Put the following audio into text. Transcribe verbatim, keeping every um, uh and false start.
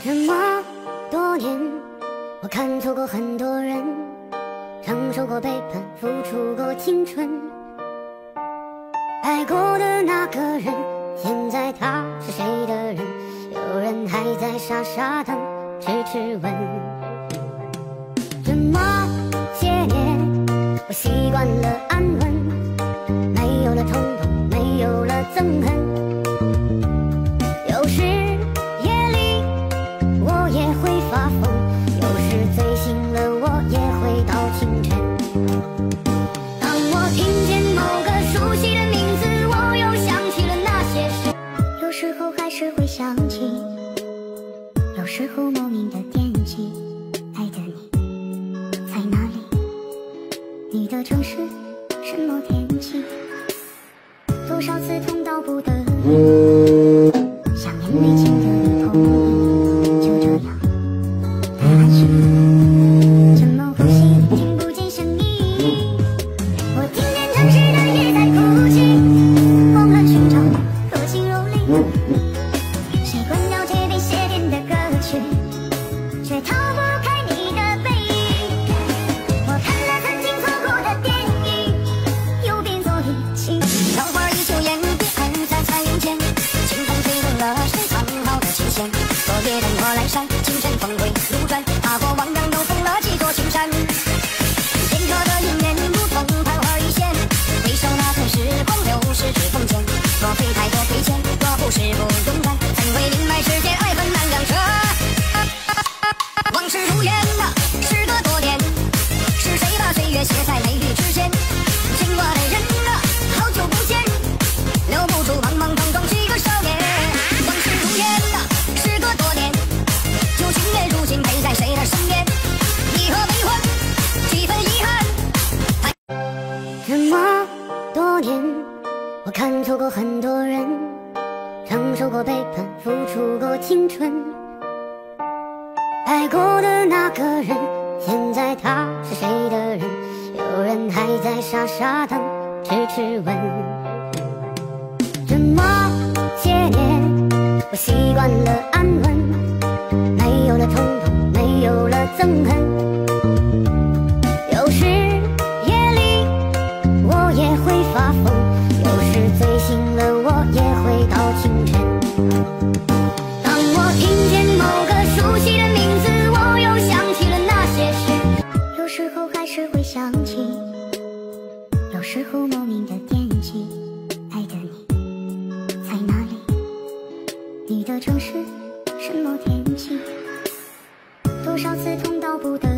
这么多年，我看错过很多人，承受过背叛，付出过青春。爱过的那个人，现在他是谁的人？有人还在傻傻等，痴痴问。这么些年，我习惯了安稳，没有了冲动，没有了憎恨。有时夜里我也会发疯，有时醉醒了我也会到清晨。当我听见某个熟悉的名字，我又想起了那些事。有时候还是会想起，有时候莫名的惦记。爱的你在哪里？你的城市什么天气？多少次痛到不得已，想念没情的你同意，就这样太安心，怎么呼吸听不见声音？我听见城市的夜在哭泣，忘了寻找合情若离，习惯了这边写点的歌曲，却逃不开你的背影。我看了曾经错过的电影，又变作一起。桃花依旧眼底暗在彩云间，清风吹动了谁藏好的琴弦。昨夜灯火阑珊，清晨峰回路转，踏过汪洋，都封了几座青山。片刻的一念，如同昙花一现，回首那段时光，流逝指缝间。若非太多亏欠，若不是不勇敢，怎会明白世间爱恨难两全？往事如烟啊，时隔多年，是谁把岁月写在眉宇之间？牵挂的人啊，好久不见，留不住莽莽撞撞几个少年。往事如烟啊，时隔多年，旧情人如今陪在谁的身边？离合悲欢，几分遗憾。这么多年，我看错过很多人，承受过背叛，付出过青春。爱过的那个人，现在他是谁的人？有人还在傻傻等，痴痴问。这么些年，我习惯了安稳，没有了冲动，没有了憎恨。有时夜里我也会发疯，有时醉醒了我也会到清晨。当我听见某个熟悉的名字，我又想起了那些事。有时候还是会想起，有时候莫名的惦记。爱的你在哪里？你的城市什么天气？多少次痛到不得